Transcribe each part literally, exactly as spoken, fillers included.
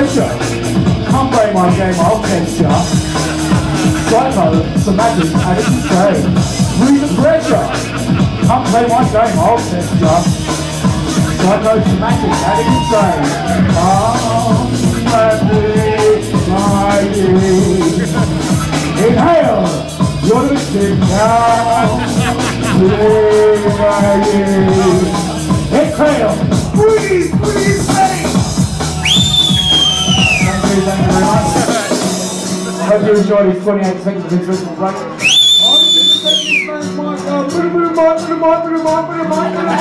pressure. Can't play my game, I'll test ya. Psycho, somatic, addict, stay. Breathe the pressure. Can't play my game, I'll test ya. Psycho, somatic, addict, stay. Oh, inhale, you're the shit now. Exhale, breathe, breathe, steady. Thank you, thank you very much. I hope you enjoyed these twenty-eight seconds of this ritual break. I'm going to take this man's mic, uh, put him in the mic, put him in the mic, put him in the mic, put him in the mic, put him in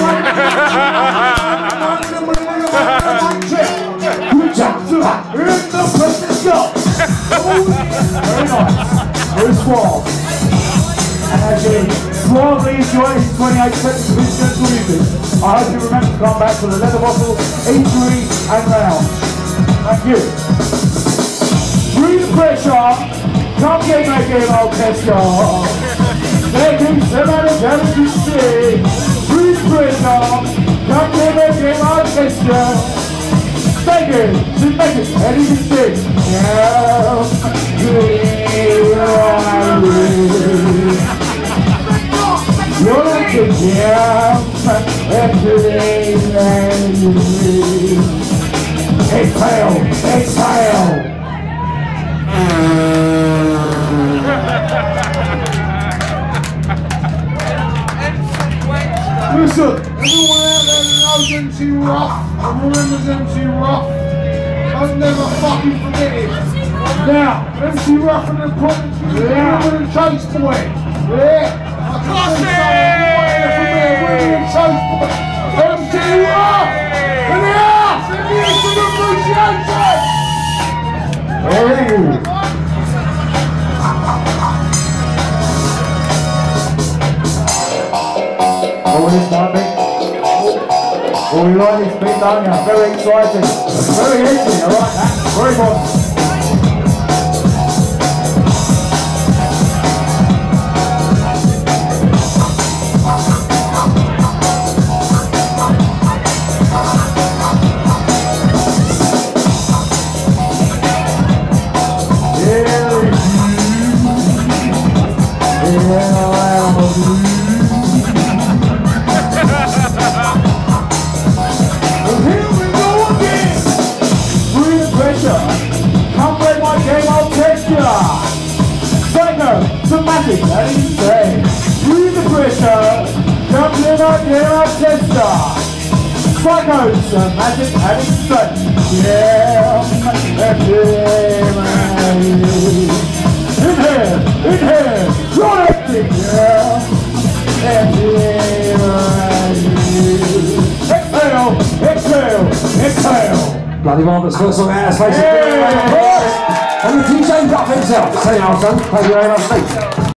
the mic, good job, in the perfect shot. Very nice, very suave. And as you suavely enjoy these twenty-eight seconds of this gentle music, I hope you remember to come back for the leather bottle, eatery and round. Thank you. Breathe the pressure, come get my game orchestra. Making somebody else to sing. Breathe the pressure, come get my game orchestra. Thank you, to make it ready to sing. Yeah, you're like a jam, and today exhale, exhale. Listen, everyone out there that knows M C Rough and remembers M C Rough, I'll never fucking forget it. Now, M C Rough and the Province, yeah, and Chase Boy, yeah. I can see someone from there, William Chase Boy, M C Rough, in the house, in the instant appreciation. Hey. Oh, this might be. Oh, you like this beat, don't you? Very exciting. Very easy, I like that. Very modern. Somatic, that is say. Breathe the pressure, jump in on your orchestra. Psycho, somatic, that is say. Yeah, inhale, inhale, you're acting, yeah. Exhale, exhale, exhale. Bloody marvellous first song out of space. And the D J Duff himself. Say now, son. Thank you very much, Steve.